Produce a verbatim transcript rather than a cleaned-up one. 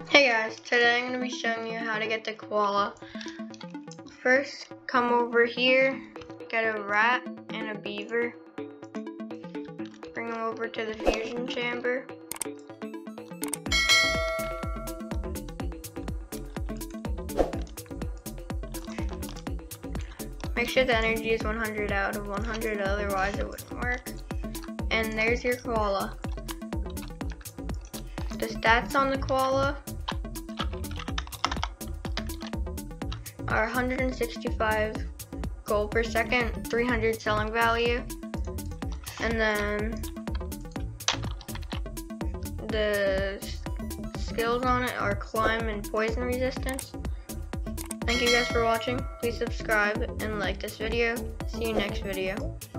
Hey guys, today I'm going to be showing you how to get the koala. First, come over here, get a rat and a beaver, bring them over to the fusion chamber. Make sure the energy is one hundred out of one hundred, otherwise it wouldn't work. And there's your koala. The stats on the koala are one hundred sixty-five gold per second, three hundred selling value, and then the skills on it are climb and poison resistance. Thank you guys for watching. Please subscribe and like this video. See you next video.